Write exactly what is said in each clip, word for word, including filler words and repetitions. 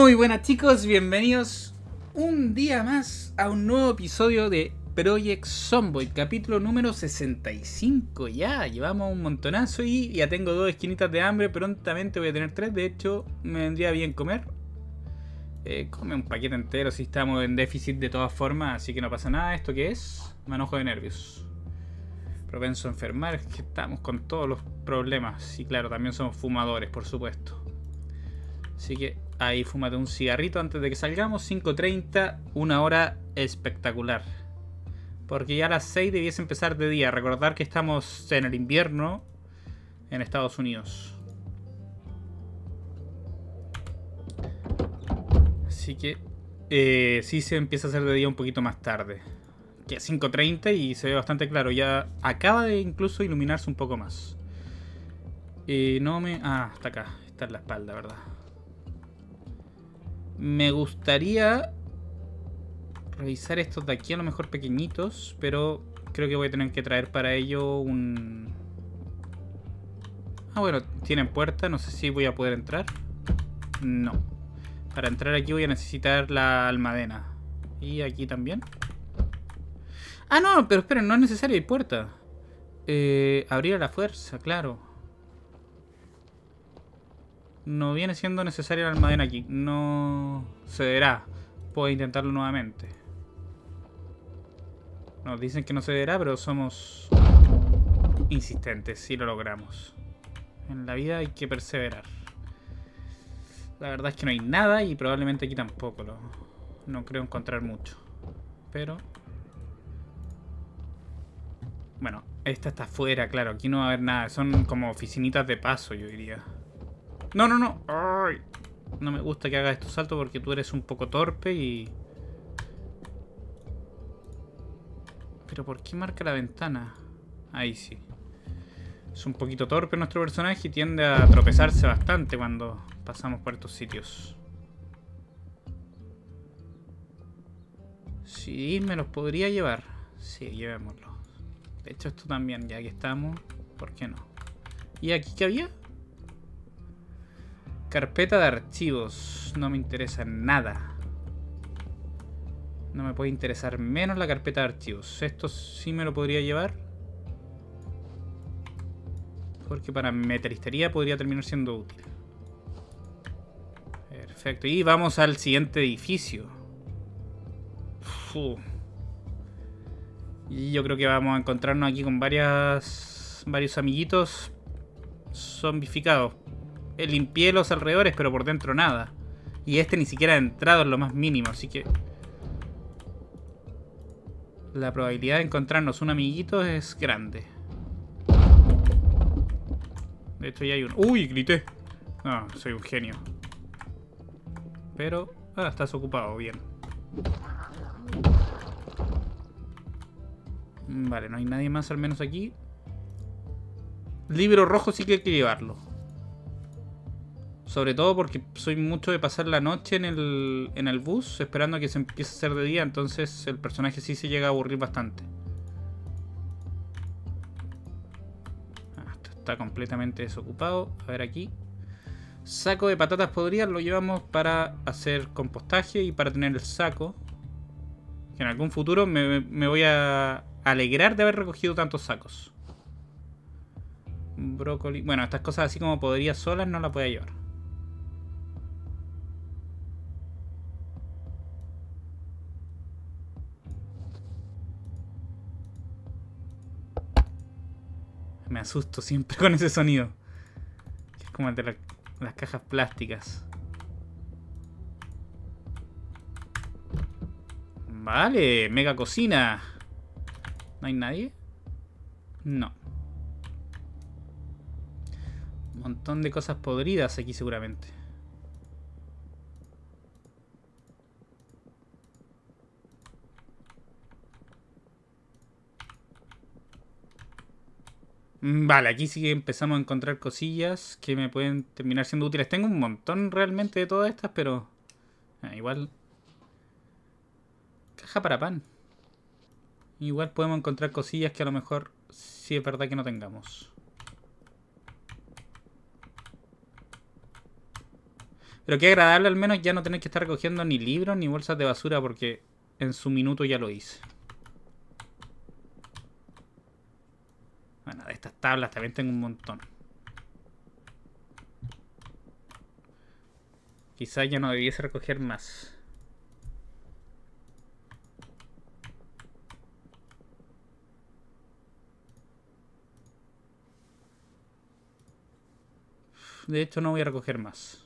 Muy buenas chicos, bienvenidos un día más a un nuevo episodio de Project Zomboid, capítulo número sesenta y cinco. Ya, llevamos un montonazo y ya tengo dos esquinitas de hambre, prontamente voy a tener tres, de hecho me vendría bien comer. Eh, come un paquete entero si estamos en déficit de todas formas, así que no pasa nada. ¿Esto qué es? Manojo de nervios. Propenso a enfermar, es que estamos con todos los problemas. Y claro, también somos fumadores, por supuesto. Así que ahí fúmate un cigarrito antes de que salgamos. cinco treinta, una hora espectacular. Porque ya a las seis debiese empezar de día. Recordar que estamos en el invierno en Estados Unidos. Así que eh, sí se empieza a hacer de día un poquito más tarde. Que a cinco treinta y se ve bastante claro. Ya acaba de incluso iluminarse un poco más. Eh, no me... Ah, está acá. Está en la espalda, ¿verdad? Me gustaría revisar estos de aquí, a lo mejor pequeñitos, pero creo que voy a tener que traer para ello un... Ah, bueno, tienen puerta, no sé si voy a poder entrar. No. Para entrar aquí voy a necesitar la almadena. Y aquí también. Ah, no, pero esperen, no es necesario, hay puerta. Eh, abrir a la fuerza, claro. No viene siendo necesaria la almadena aquí. No cederá. Puedo intentarlo nuevamente. Nos dicen que no cederá, pero somos insistentes. Si lo logramos. En la vida hay que perseverar. La verdad es que no hay nada y probablemente aquí tampoco. Lo, no creo encontrar mucho. Pero... Bueno, esta está afuera, claro. Aquí no va a haber nada. Son como oficinitas de paso, yo diría. No, no, no. Ay, no me gusta que hagas estos saltos porque tú eres un poco torpe y... ¿Pero por qué marca la ventana? Ahí sí. Es un poquito torpe nuestro personaje y tiende a tropezarse bastante cuando pasamos por estos sitios. Sí, me los podría llevar. Sí, llevémoslos. De hecho, esto también, ya que estamos, ¿por qué no? ¿Y aquí qué había? Carpeta de archivos. No me interesa nada. No me puede interesar menos la carpeta de archivos. Esto sí me lo podría llevar. Porque para metalistería podría terminar siendo útil. Perfecto. Y vamos al siguiente edificio. Uf. Y yo creo que vamos a encontrarnos aquí con varias varios amiguitos zombificados. Limpié los alrededores, pero por dentro nada. Y este ni siquiera ha entrado en lo más mínimo, así que... La probabilidad de encontrarnos un amiguito es grande. De hecho ya hay un... ¡Uy! Grité. No, soy un genio. Pero... Ah, estás ocupado, bien. Vale, no hay nadie más al menos aquí. Libro rojo sí que hay que llevarlo. Sobre todo porque soy mucho de pasar la noche en el, en el bus, esperando a que se empiece a hacer de día, entonces el personaje sí se llega a aburrir bastante. Ah, esto está completamente desocupado. A ver aquí. Saco de patatas podridas lo llevamos para hacer compostaje y para tener el saco. Que en algún futuro me, me voy a alegrar de haber recogido tantos sacos. Brócoli. Bueno, estas cosas así como podría solas no las voy a llevar. Me asusto siempre con ese sonido. Que es como el de la, las cajas plásticas. Vale, mega cocina. ¿No hay nadie? No. Un montón de cosas podridas aquí seguramente. Vale, aquí sí que empezamos a encontrar cosillas que me pueden terminar siendo útiles. Tengo un montón realmente de todas estas, pero... Ah, igual... Caja para pan. Igual podemos encontrar cosillas que a lo mejor sí es verdad que no tengamos. Pero qué agradable al menos ya no tener que estar recogiendo ni libros ni bolsas de basura porque en su minuto ya lo hice. Bueno, de estas tablas también tengo un montón. Quizás ya no debiese recoger más. De hecho no voy a recoger más.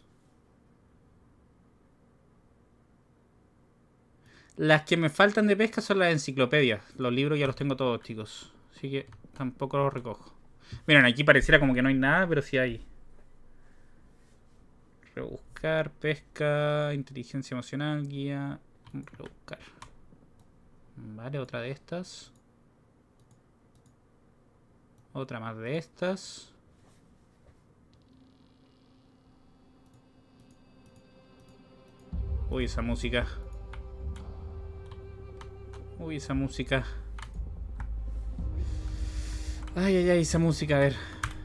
Las que me faltan de pesca son las enciclopedias. Los libros ya los tengo todos, chicos. Así que tampoco los recojo. Miren, aquí pareciera como que no hay nada, pero sí hay. Rebuscar, pesca, inteligencia emocional, guía. Rebuscar. Vale, otra de estas. Otra más de estas. Uy, esa música. Uy, esa música. Ay, ay, ay, esa música, a ver.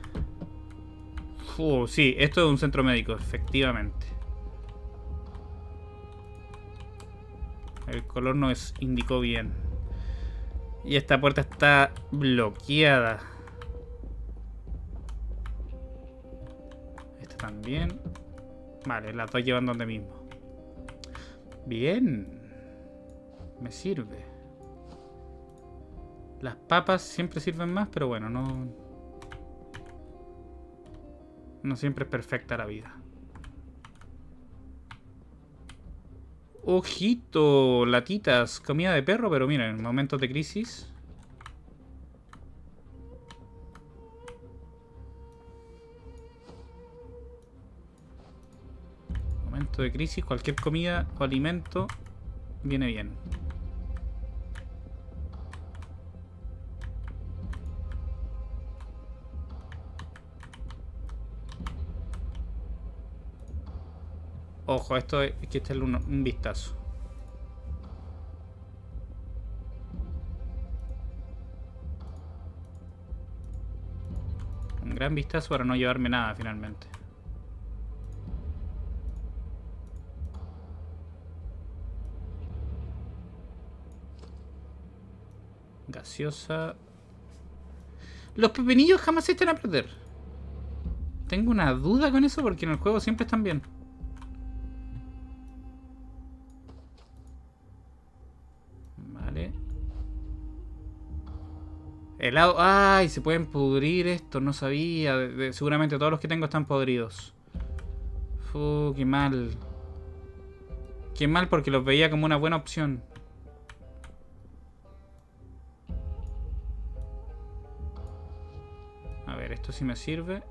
Uh, sí, esto es un centro médico, efectivamente. El color nos indicó bien. Y esta puerta está bloqueada. Esta también. Vale, las dos llevan donde mismo. Bien. Me sirve. Las papas siempre sirven más, pero bueno, no... No siempre es perfecta la vida. Ojito, latitas, comida de perro, pero miren, en momentos de crisis... Momento de crisis, cualquier comida o alimento viene bien. Ojo, esto hay que echarle un, un vistazo. Un gran vistazo para no llevarme nada finalmente. Gaseosa. Los pepinillos jamás se echan a perder. Tengo una duda con eso porque en el juego siempre están bien. Vale. Helado. ¡Ay! Se pueden pudrir esto. No sabía. De, de, seguramente todos los que tengo están podridos. Uh, qué mal. Qué mal porque los veía como una buena opción. A ver, esto sí me sirve.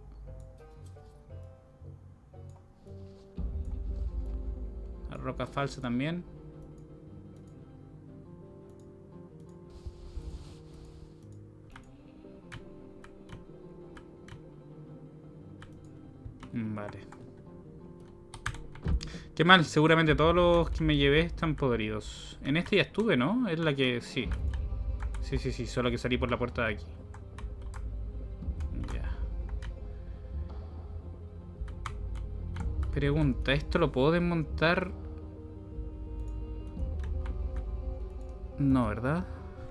La roca falsa también. Vale. Qué mal, seguramente todos los que me llevé están podridos. En este ya estuve, ¿no? Es la que... sí. Sí, sí, sí, solo que salí por la puerta de aquí. Ya. Pregunta, ¿esto lo puedo desmontar? No, ¿verdad?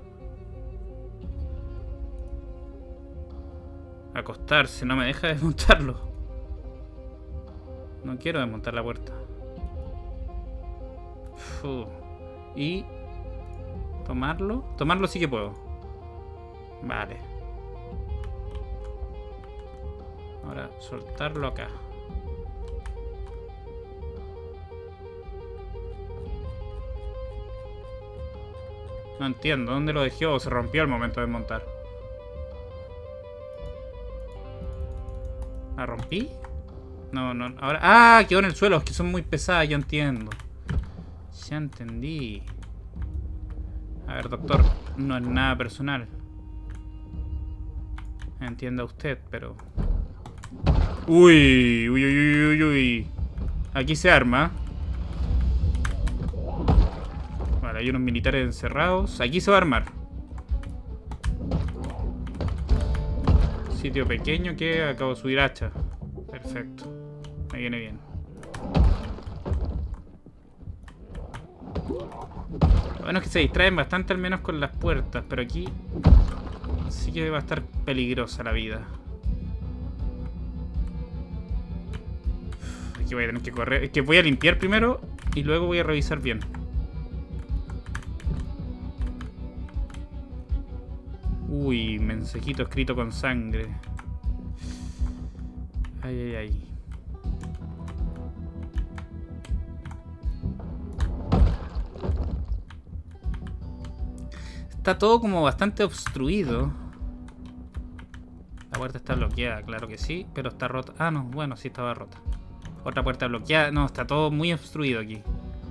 Acostarse, no me deja desmontarlo. No quiero desmontar la puerta. Uf. Y... ¿tomarlo? Tomarlo sí que puedo. Vale. Ahora soltarlo acá. No entiendo. ¿Dónde lo dejó? ¿O se rompió al momento de desmontar? ¿La rompí? No, no, ahora... ¡Ah! Quedó en el suelo, es que son muy pesadas, ya entiendo. Ya entendí. A ver, doctor, no es nada personal. Entienda usted, pero... Uy, uy, uy, uy, uy. Aquí se arma. Vale, hay unos militares encerrados. Aquí se va a armar. Sitio pequeño que acabo de subir hacha. Perfecto. Me viene bien. Lo bueno es que se distraen bastante al menos con las puertas, pero aquí sí que va a estar peligrosa la vida. Aquí voy a tener que correr. Es que voy a limpiar primero y luego voy a revisar bien. Uy, mensajito escrito con sangre. Ay, ay, ay. Está todo como bastante obstruido. La puerta está bloqueada, claro que sí, pero está rota. Ah, no, bueno, sí estaba rota. Otra puerta bloqueada. No, está todo muy obstruido aquí.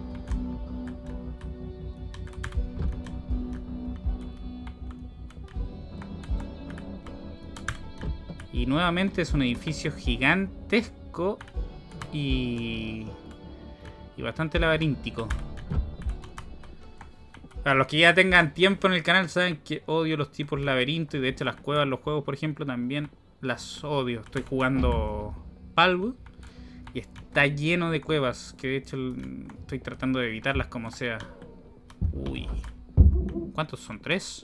Y nuevamente es un edificio gigantesco y, y bastante laberíntico. Para los que ya tengan tiempo en el canal saben que odio los tipos laberintos y de hecho las cuevas, los juegos por ejemplo también las odio. Estoy jugando Palworld y está lleno de cuevas que de hecho estoy tratando de evitarlas como sea. Uy. ¿Cuántos son? ¿Tres?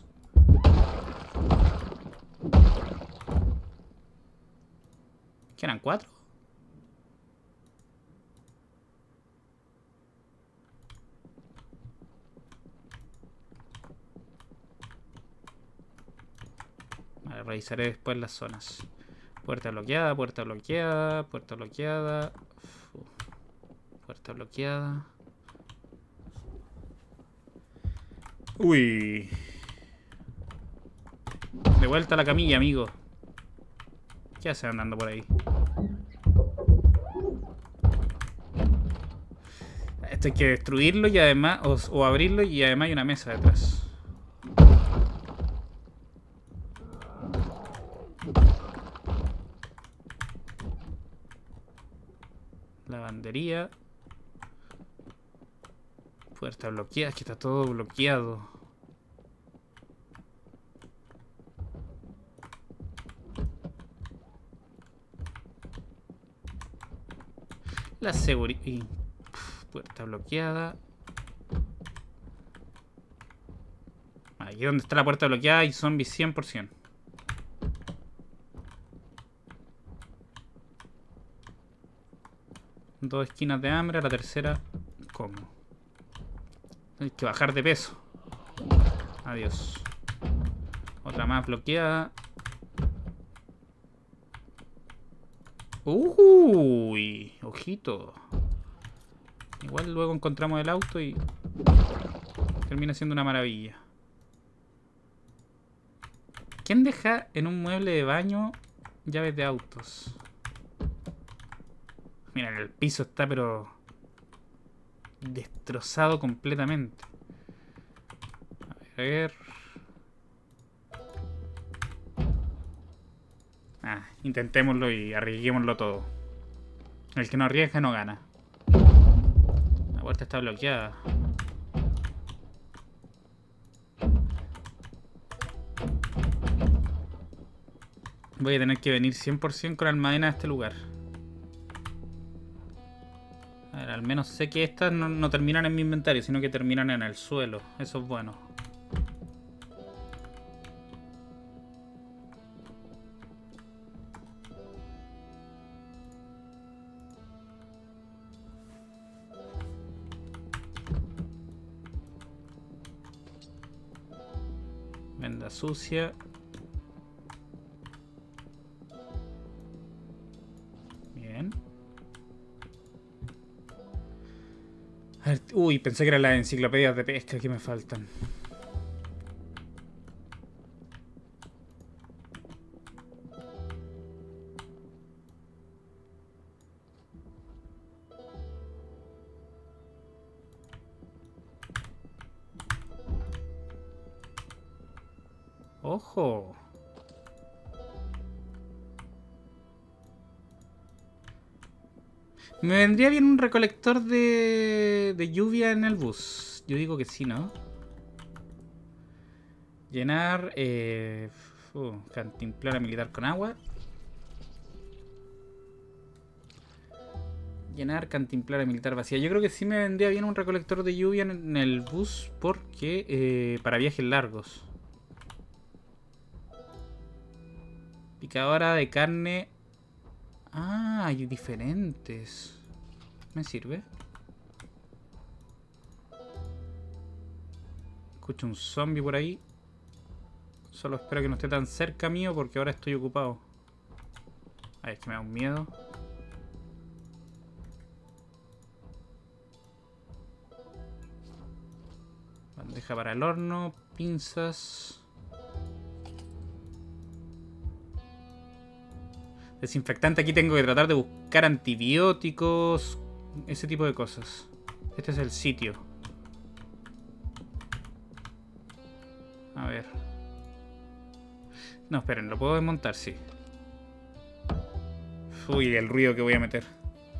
¿Qué eran? ¿Cuatro? Vale, revisaré después las zonas. Puerta bloqueada, puerta bloqueada, puerta bloqueada. Uf. Puerta bloqueada. Uy. De vuelta a la camilla, amigo. ¿Qué hace andando por ahí? Esto hay que destruirlo y además... O, o abrirlo y además hay una mesa detrás. Lavandería. Puerta bloqueada. Es que está todo bloqueado. La seguridad. Puerta bloqueada. Aquí donde está la puerta bloqueada hay zombies cien por ciento. Dos esquinas de hambre, a la tercera como. Hay que bajar de peso. Adiós. Otra más bloqueada. Uy, ojito. Igual luego encontramos el auto y termina siendo una maravilla. ¿Quién deja en un mueble de baño llaves de autos? Mira, el piso está pero destrozado completamente. A ver. Ah, intentémoslo y arriesguémoslo todo. El que no arriesga no gana. La puerta está bloqueada. Voy a tener que venir cien por ciento con almadena a este lugar. A ver, al menos sé que estas no, no terminan en mi inventario, sino que terminan en el suelo. Eso es bueno. Venda sucia. Bien. A ver, uy, pensé que eran las enciclopedias de pesca que me faltan. ¡Ojo! Me vendría bien un recolector de, de lluvia en el bus. Yo digo que sí, ¿no? Llenar... Eh, uh, cantimplora militar con agua. Llenar cantimplora militar vacía. Yo creo que sí me vendría bien un recolector de lluvia en el bus porque eh, para viajes largos. Picadora de carne. Ah, hay diferentes. ¿Me sirve? Escucho un zombie por ahí. Solo espero que no esté tan cerca mío porque ahora estoy ocupado. Ay, es que me da un miedo. Bandeja para el horno, pinzas. Desinfectante, aquí tengo que tratar de buscar antibióticos, ese tipo de cosas. Este es el sitio. A ver. No, esperen, ¿lo puedo desmontar? Sí. Uy, el ruido que voy a meter.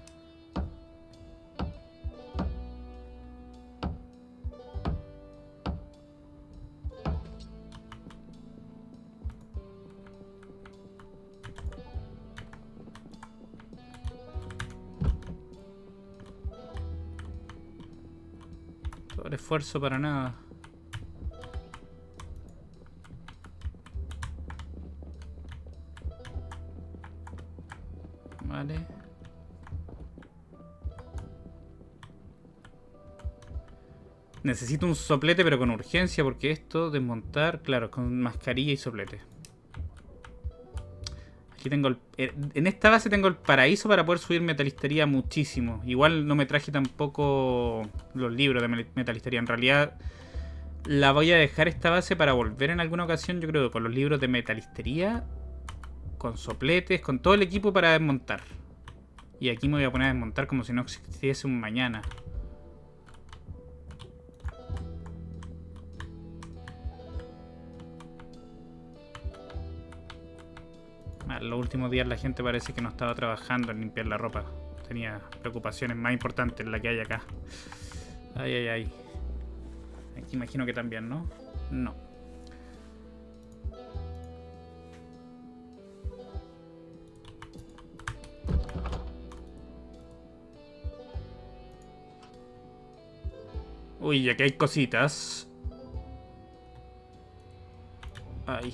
Todo el esfuerzo para nada. Vale. Necesito un soplete pero con urgencia porque esto desmontar, claro, con mascarilla y soplete. Aquí tengo el, en esta base tengo el paraíso para poder subir metalistería muchísimo. Igual no me traje tampoco los libros de metalistería. En realidad la voy a dejar esta base para volver en alguna ocasión, yo creo, con los libros de metalistería, con sopletes, con todo el equipo para desmontar. Y aquí me voy a poner a desmontar como si no existiese un mañana. Ah, los últimos días la gente parece que no estaba trabajando en limpiar la ropa. Tenía preocupaciones más importantes en la que hay acá. Ay, ay, ay. Aquí imagino que también, ¿no? No. Uy, aquí hay cositas. Ay.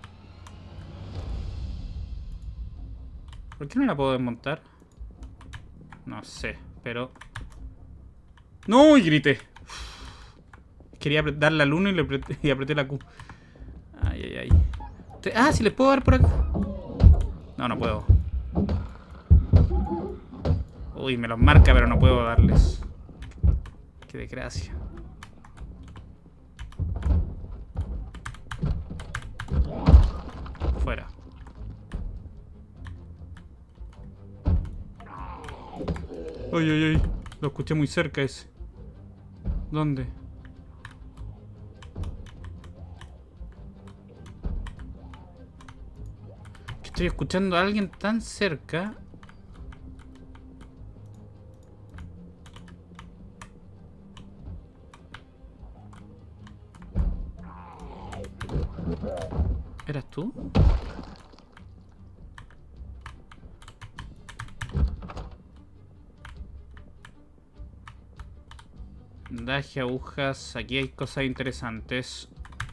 ¿Por qué no la puedo desmontar? No sé, pero... ¡No! Y grité. Quería darle al uno y le apreté, y apreté la Q. Ay, ay, ay. Ah, si les puedo dar por acá. No, no puedo. Uy, me los marca, pero no puedo darles. Qué desgracia. Fuera. Uy, uy, uy. Lo escuché muy cerca ese. ¿Dónde? Estoy escuchando a alguien tan cerca. ¿Eras tú? Daje, agujas. Aquí hay cosas interesantes.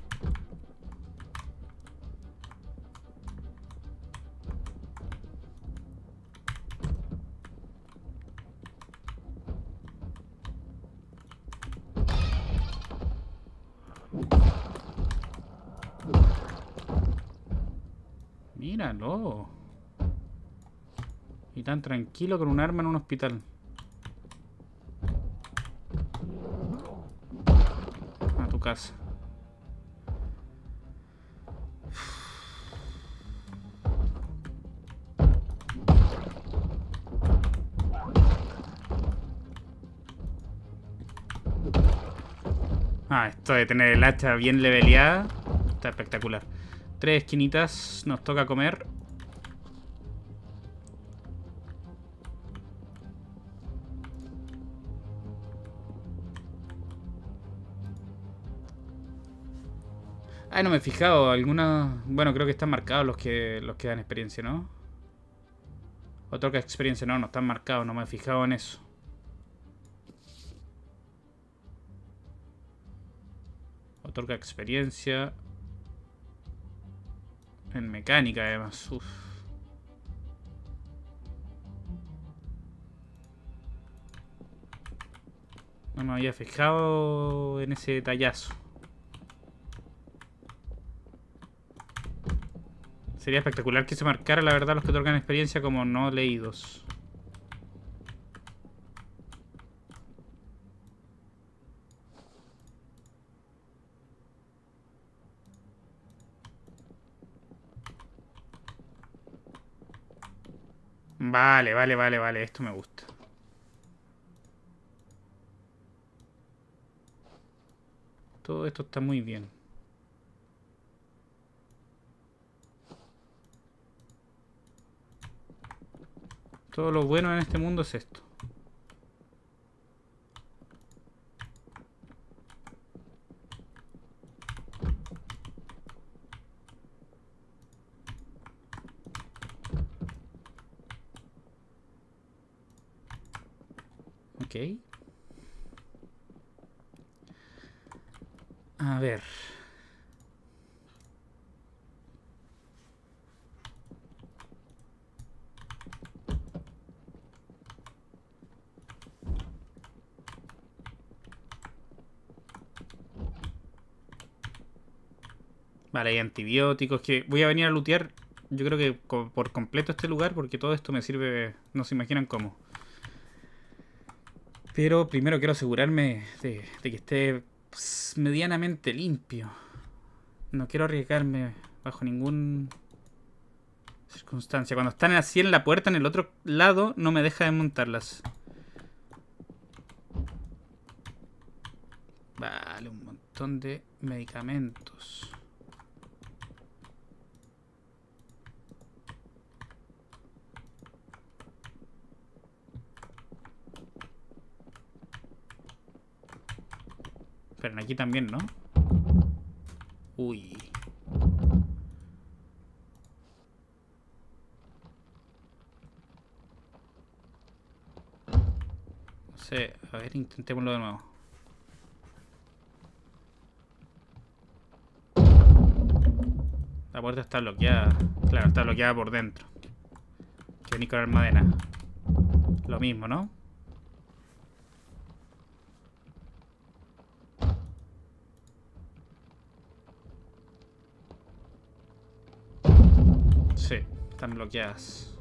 Míralo. Y tan tranquilo con un arma en un hospital. A tu casa. Ah, esto de tener el hacha bien leveleada está espectacular. Tres esquinitas, nos toca comer. Ah, no me he fijado. Algunas... Bueno, creo que están marcados los que los que dan experiencia, ¿no? Otorga experiencia. No, no están marcados. No me he fijado en eso. Otorga experiencia. En mecánica, además. Uf. No me había fijado en ese detallazo. Sería espectacular que se marcara, la verdad, los que otorgan experiencia como no leídos. Vale, vale, vale, vale. Esto me gusta. Todo esto está muy bien. Todo lo bueno en este mundo es esto. Ok. A ver. Vale, hay antibióticos que voy a venir a lootear. Yo creo que por completo este lugar porque todo esto me sirve, no se imaginan cómo. Pero primero quiero asegurarme de, de que esté pues, medianamente limpio. No quiero arriesgarme bajo ninguna circunstancia. Cuando están así en la puerta, en el otro lado, no me deja desmontarlas. Vale, un montón de medicamentos. Pero aquí también, ¿no? Uy. No sé, a ver, intentémoslo de nuevo. La puerta está bloqueada. Claro, está bloqueada por dentro. Que venir con Almadena. Lo mismo, ¿no? Sí, están bloqueadas.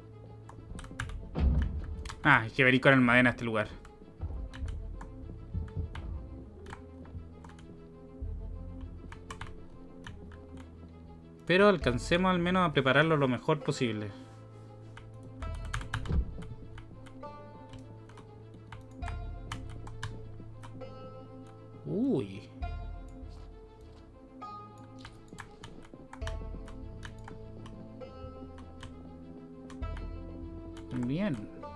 Ah, hay que venir con Almadena a este lugar. Pero alcancemos al menos a prepararlo lo mejor posible. Uy. Bien.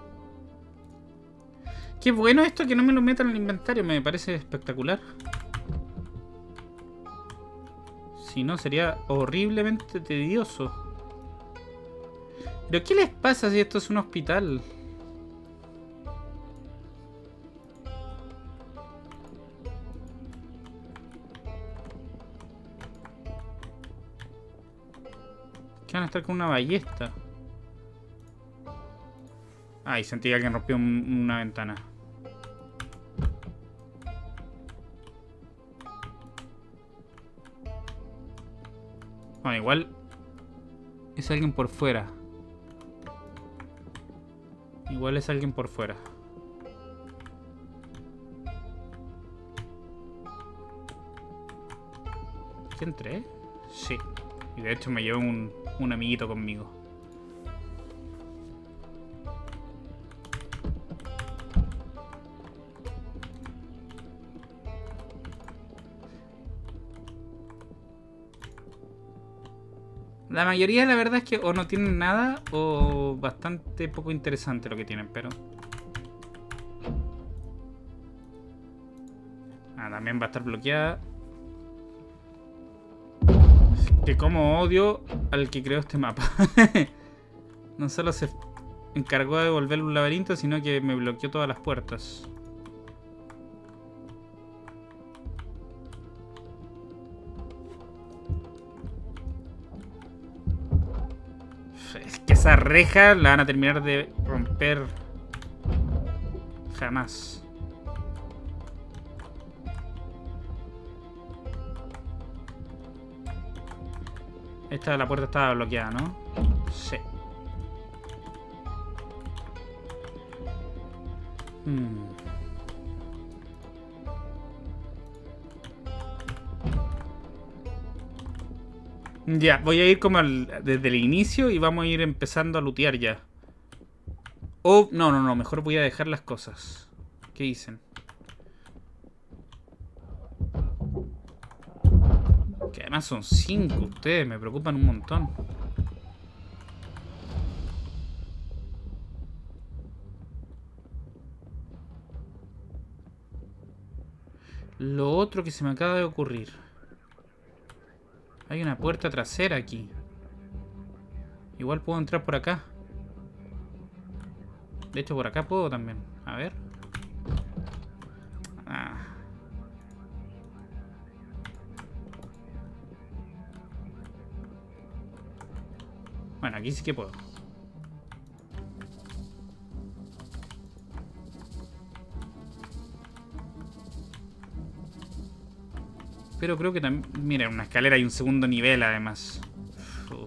Qué bueno esto que no me lo metan en el inventario, me parece espectacular. Si no, sería horriblemente tedioso. ¿Pero qué les pasa si esto es un hospital? ¿Qué van a estar con una ballesta? Ay, sentí que alguien rompió un, una ventana. Bueno, igual es alguien por fuera. Igual es alguien por fuera. ¿Qué entré? Sí. Y de hecho me llevo un, un amiguito conmigo. La mayoría, la verdad, es que o no tienen nada o bastante poco interesante lo que tienen, pero... Ah, también va a estar bloqueada. Es que como odio al que creó este mapa. No solo se encargó de devolverle un laberinto, sino que me bloqueó todas las puertas. Es que esa reja la van a terminar de romper jamás. Esta la puerta estaba bloqueada, ¿no? Sí. Hmm. Ya, voy a ir como al, desde el inicio y vamos a ir empezando a lootear ya. O, no, no, no, mejor voy a dejar las cosas. ¿Qué dicen? Que además son cinco ustedes, me preocupan un montón. Lo otro que se me acaba de ocurrir. Hay una puerta trasera aquí. Igual puedo entrar por acá. De hecho, por acá puedo también. A ver. Ah. Bueno, aquí sí que puedo. Pero creo que también... Mira, una escalera y un segundo nivel además. Uf.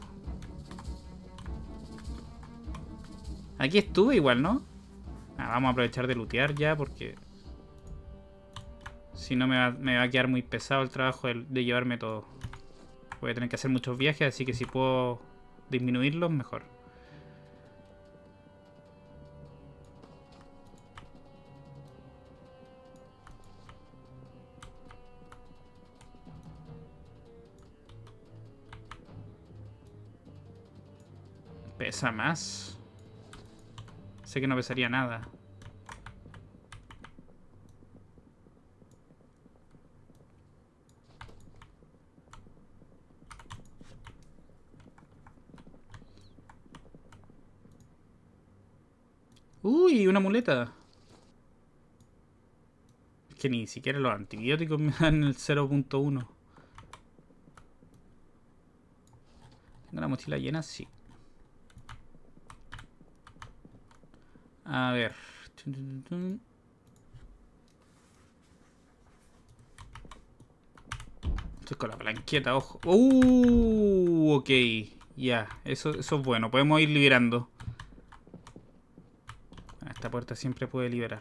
Aquí estuve igual, ¿no? Ah, vamos a aprovechar de lootear ya porque... Si no me va, me va a quedar muy pesado el trabajo de, de llevarme todo. Voy a tener que hacer muchos viajes, así que si puedo disminuirlos, mejor. Pesa más. Sé que no pesaría nada. Uy, una muleta. Es que ni siquiera los antibióticos me dan el cero punto uno. ¿Tengo la mochila llena? Sí. A ver. Estoy con la blanqueta, ojo. Uh, ok. Ya, eso, eso es bueno. Podemos ir liberando. Esta puerta siempre puede liberar.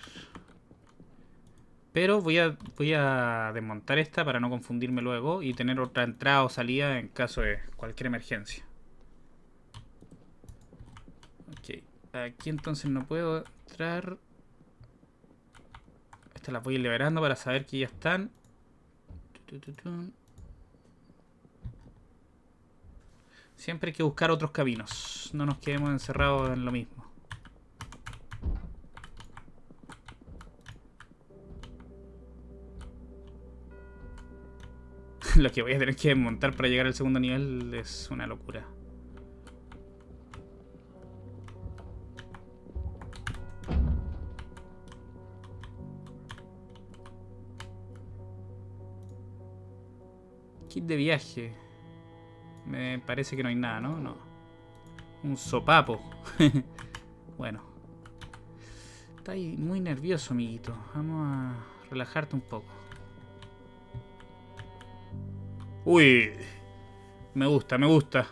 Pero voy a, voy a desmontar esta para no confundirme luego y tener otra entrada o salida en caso de cualquier emergencia. Ok. Aquí entonces no puedo entrar. Estas las voy a ir liberando para saber que ya están. Siempre hay que buscar otros caminos. No nos quedemos encerrados en lo mismo. Lo que voy a tener que desmontar para llegar al segundo nivel es una locura. Kit de viaje. Me parece que no hay nada, ¿no? No. Un sopapo. Bueno. Está ahí muy nervioso, amiguito. Vamos a relajarte un poco. Uy. Me gusta, me gusta.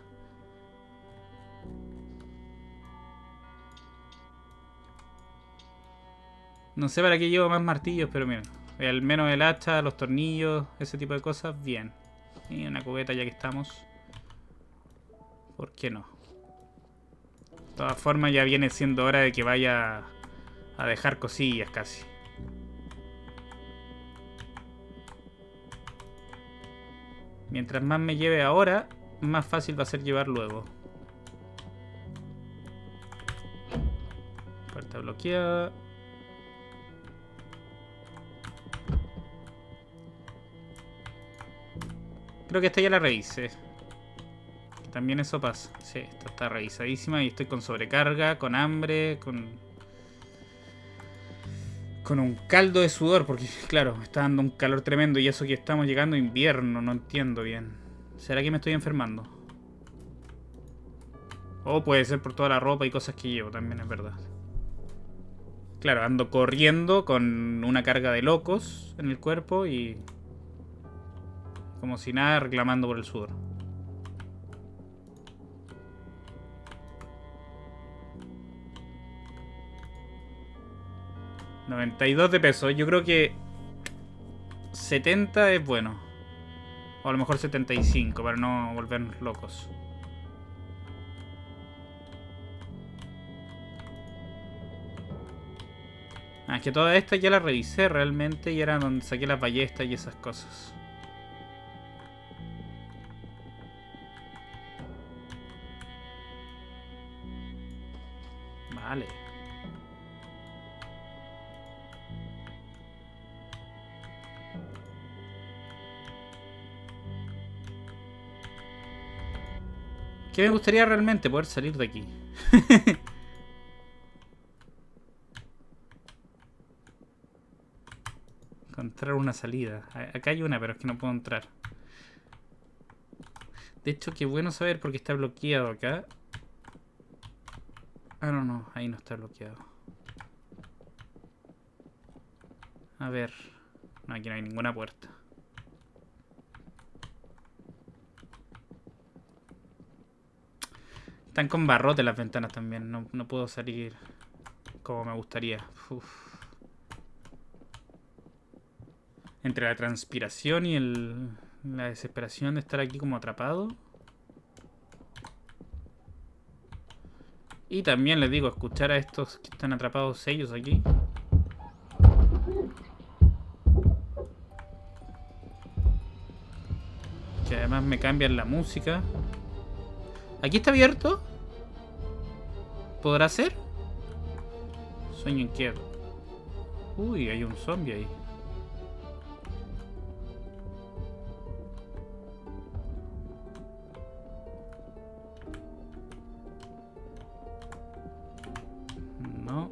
No sé para qué llevo más martillos, pero miren. Al menos el hacha, los tornillos, ese tipo de cosas, bien. Y una cubeta ya que estamos. ¿Por qué no? De todas formas ya viene siendo hora de que vaya a dejar cosillas casi. Mientras más me lleve ahora, más fácil va a ser llevar luego. Puerta bloqueada. Creo que esta ya la revisé. también eso pasa. Sí, esto está revisadísima y estoy con sobrecarga, con hambre, con... Con un caldo de sudor, porque claro, me está dando un calor tremendo y eso que estamos llegando a invierno, no entiendo bien. ¿Será que me estoy enfermando? O puede ser por toda la ropa y cosas que llevo, también es verdad. Claro, ando corriendo con una carga de locos en el cuerpo y... como si nada, reclamando por el sudor. noventa y dos de peso. Yo creo que setenta es bueno. O a lo mejor setenta y cinco para no volvernos locos. Ah, es que todas estas ya las revisé realmente y era donde saqué las ballestas y esas cosas. Vale. ¿Qué me gustaría realmente? Poder salir de aquí. Encontrar una salida. Acá hay una, pero es que no puedo entrar. De hecho, qué bueno saber porque está bloqueado acá. Ah, no, no. Ahí no está bloqueado. A ver. No, aquí no hay ninguna puerta. Están con barrotes las ventanas también. No, no puedo salir como me gustaría. Uf. Entre la transpiración y el, la desesperación de estar aquí como atrapado. Y también les digo, escuchar a estos que están atrapados ellos aquí. Que además me cambian la música. ¿Aquí está abierto? ¿Podrá ser? Sueño inquieto. Uy, hay un zombie ahí. No.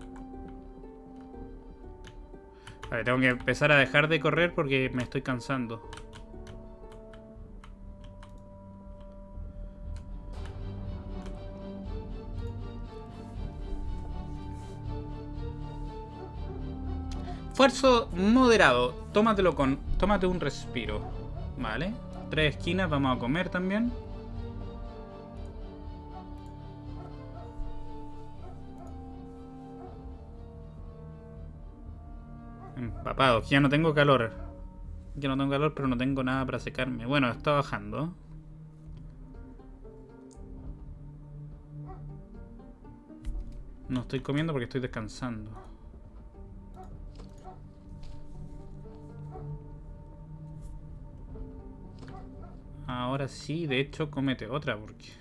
Vale, tengo que empezar a dejar de correr porque me estoy cansando. Esfuerzo moderado. Tómatelo con... Tómate un respiro. Vale. Tres esquinas. Vamos a comer también. Empapado. Ya no tengo calor. Ya no tengo calor, pero no tengo nada para secarme. Bueno, está bajando. No estoy comiendo porque estoy descansando. Ahora sí, de hecho, cómete otra porque...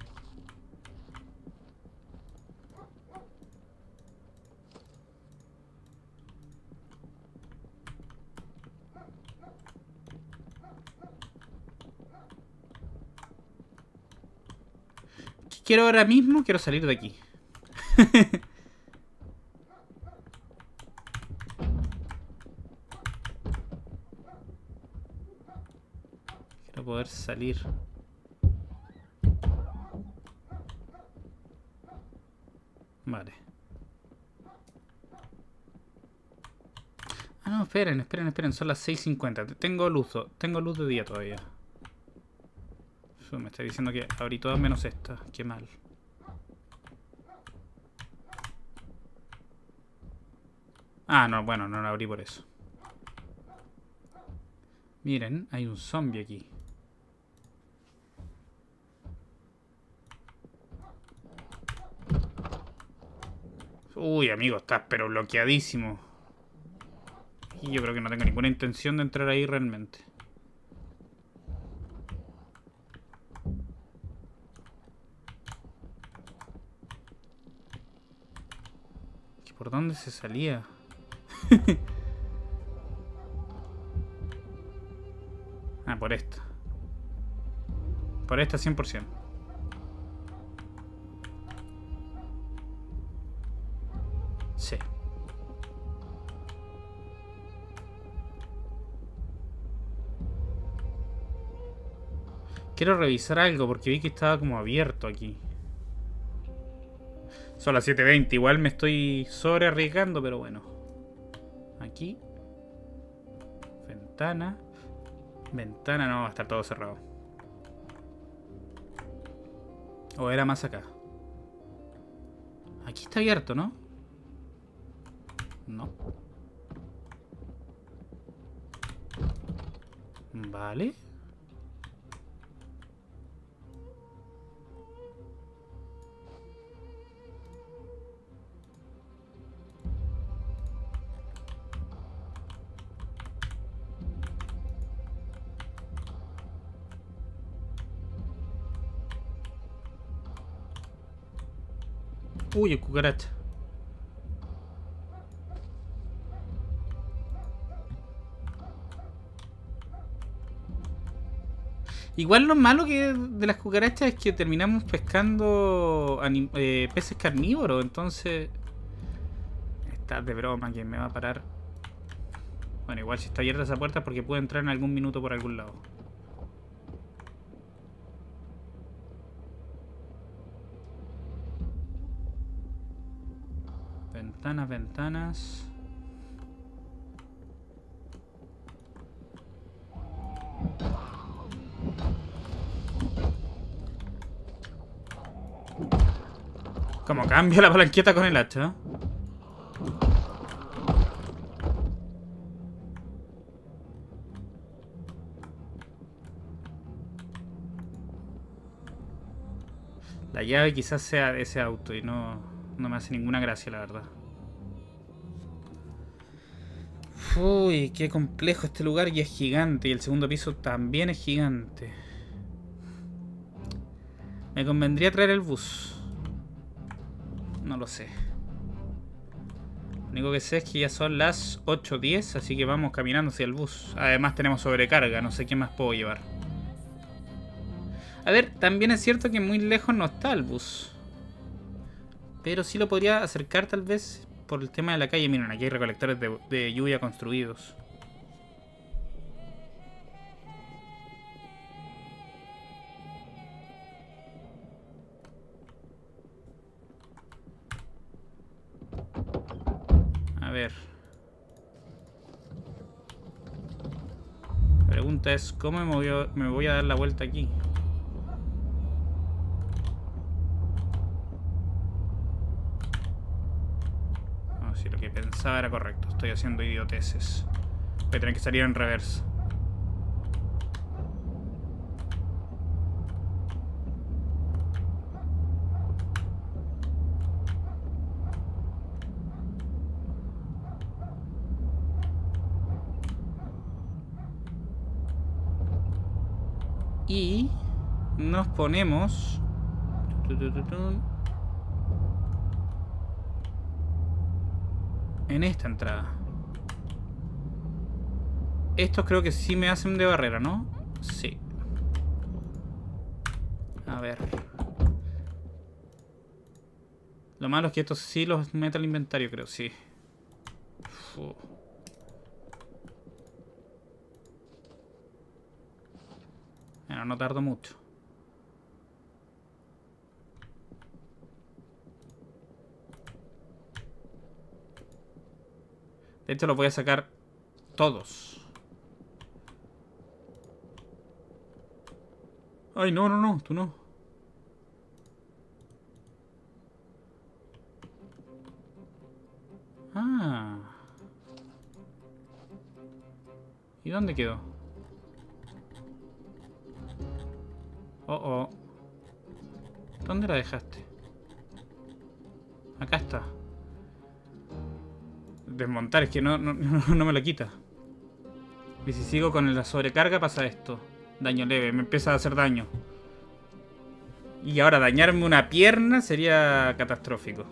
¿Qué quiero ahora mismo? Quiero salir de aquí. Quiero poder salir. Vale. Ah, no, esperen, esperen, esperen. Son las seis cincuenta. Tengo luz, tengo luz de día todavía. Uf, me está diciendo que abrí todas menos esta. Qué mal. Ah, no, bueno, no la abrí por eso. Miren, hay un zombie aquí. Uy, amigo, estás pero bloqueadísimo. Y yo creo que no tengo ninguna intención de entrar ahí realmente. ¿Por dónde se salía? Ah, por esta. Por esta cien por ciento. Sí. Quiero revisar algo porque vi que estaba como abierto aquí. Son las siete veinte. Igual me estoy sobre arriesgando, pero bueno. Aquí. Ventana. Ventana, no, va a estar todo cerrado. O era más acá. Aquí está abierto, ¿no? No. Vale. Uy, el cucaracha. Igual lo malo que de las cucarachas es que terminamos pescando eh, peces carnívoros, entonces... Estás de broma, ¿quién me va a parar? Bueno, igual si está abierta esa puerta es porque puede entrar en algún minuto por algún lado. Ventanas, ventanas... Como cambia la palanqueta con el hacha, ¿eh? La llave quizás sea de ese auto y no, no me hace ninguna gracia, la verdad. Uy, qué complejo este lugar y es gigante. Y el segundo piso también es gigante. Me convendría traer el bus. No lo sé. Lo único que sé es que ya son las ocho diez, así que vamos caminando hacia el bus. Además tenemos sobrecarga, no sé qué más puedo llevar. A ver, también es cierto que muy lejos no está el bus. Pero sí lo podría acercar tal vez por el tema de la calle. Miren, aquí hay recolectores de, de lluvia construidos. A ver. La pregunta es, ¿cómo me voy a, me voy a dar la vuelta aquí? No, si lo que pensaba era correcto. Estoy haciendo idioteces. Voy a tener que salir en reversa. Y nos ponemos en esta entrada. Estos creo que sí me hacen de barrera, ¿no? Sí. A ver. Lo malo es que estos sí los mete al inventario, creo, sí. Uf. Bueno, no tardo mucho. De hecho los voy a sacar todos. Ay, no, no, no, tú no. Ah. ¿Y dónde quedó? Oh, oh. ¿Dónde la dejaste? Acá está. Desmontar, es que no, no, no me la quita. Y si sigo con la sobrecarga pasa esto. Daño leve, me empieza a hacer daño. Y ahora dañarme una pierna sería catastrófico.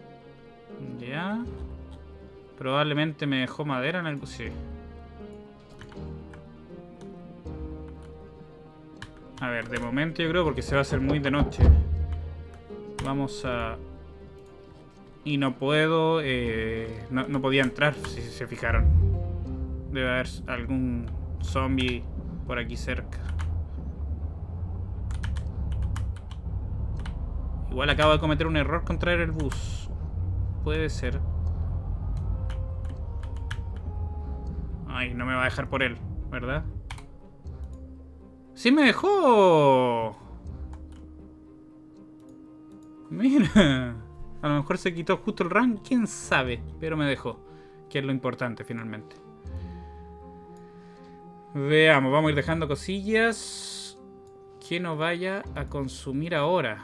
Ya. Probablemente me dejó madera en algo. Sí. A ver, de momento yo creo porque se va a hacer muy de noche. Vamos a... Y no puedo... Eh, no, no podía entrar, si se fijaron. Debe haber algún zombie por aquí cerca. Igual acabo de cometer un error con traer el bus. Puede ser. Ay, no me va a dejar por él, ¿verdad? ¡Sí me dejó! Mira. A lo mejor se quitó justo el rank, quién sabe. Pero me dejó. Que es lo importante finalmente. Veamos, vamos a ir dejando cosillas que no vaya a consumir ahora.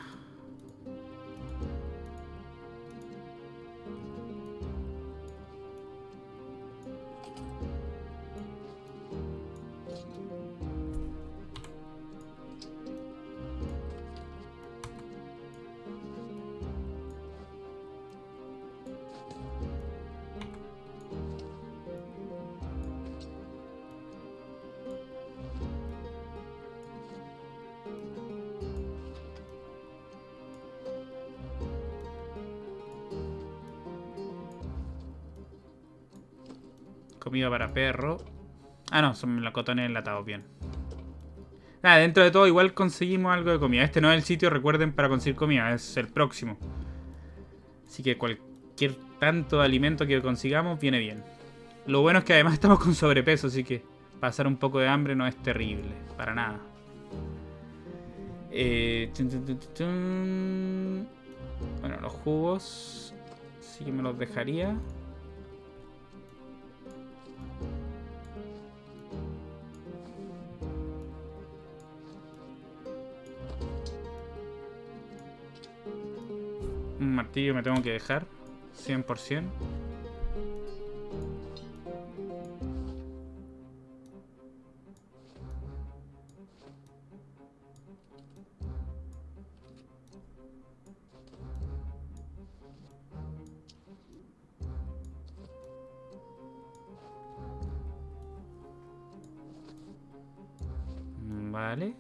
Comida para perro. Ah, no, son melocotones enlatados, bien. Nada, dentro de todo igual conseguimos algo de comida. Este no es el sitio, recuerden, para conseguir comida. Es el próximo. Así que cualquier tanto de alimento que consigamos viene bien. Lo bueno es que además estamos con sobrepeso, así que pasar un poco de hambre no es terrible. Para nada. Eh, tun, tun, tun, tun. Bueno, los jugos sí que me los dejaría. Un martillo me tengo que dejar cien por ciento. Vale.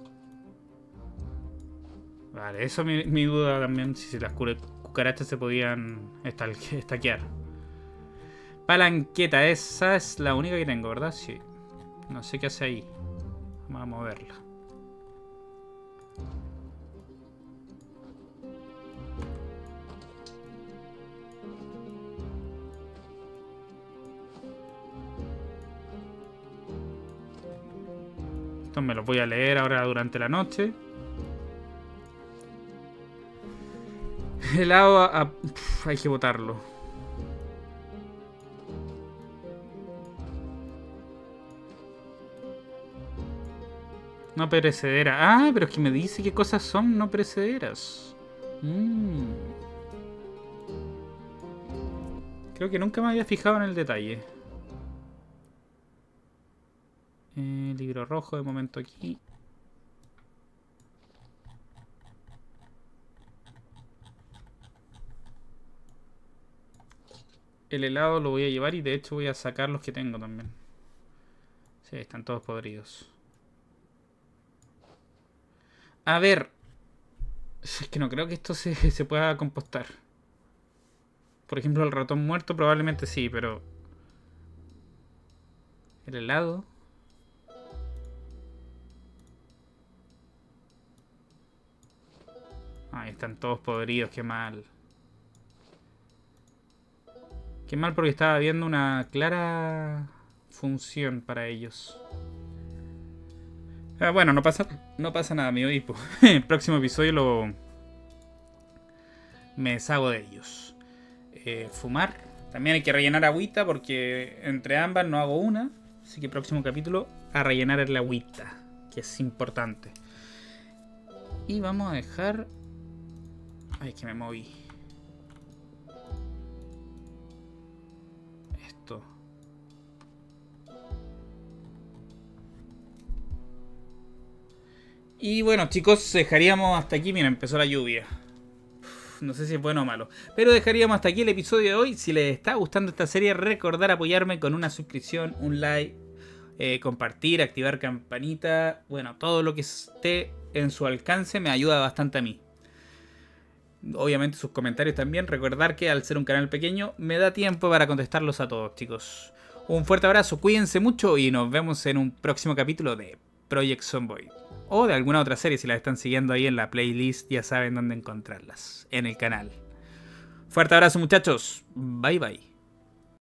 Vale, eso es mi, mi duda también, si las cucarachas se podían estaquear. Palanqueta, esa es la única que tengo, ¿verdad? Sí. No sé qué hace ahí. Vamos a moverla. Esto me lo voy a leer ahora durante la noche. El agua... A, uf, hay que botarlo. No perecedera. Ah, pero es que me dice qué cosas son no perecederas. Mm. Creo que nunca me había fijado en el detalle. Eh, libro rojo de momento aquí. El helado lo voy a llevar y de hecho voy a sacar los que tengo también. Sí, están todos podridos. A ver. Es que no creo que esto se, se pueda compostar. Por ejemplo, el ratón muerto probablemente sí, pero... El helado... Ahí están todos podridos, qué mal. Qué mal porque estaba viendo una clara función para ellos. Ah, bueno, no pasa, no pasa nada, mi obispo. El próximo episodio lo... me deshago de ellos. Eh, fumar. También hay que rellenar agüita porque entre ambas no hago una. Así que próximo capítulo a rellenar el agüita, que es importante. Y vamos a dejar... Ay, que me moví. Esto. Y bueno, chicos, dejaríamos hasta aquí. Mira, empezó la lluvia. Uf, no sé si es bueno o malo. Pero dejaríamos hasta aquí el episodio de hoy. Si les está gustando esta serie, recordar apoyarme con una suscripción, un like, eh, compartir, activar campanita, bueno, todo lo que esté en su alcance me ayuda bastante a mí. Obviamente sus comentarios también. Recordar que al ser un canal pequeño me da tiempo para contestarlos a todos, chicos. Un fuerte abrazo, cuídense mucho y nos vemos en un próximo capítulo de Project Zomboid. O de alguna otra serie si las están siguiendo ahí en la playlist, ya saben dónde encontrarlas, en el canal. Fuerte abrazo muchachos, bye bye.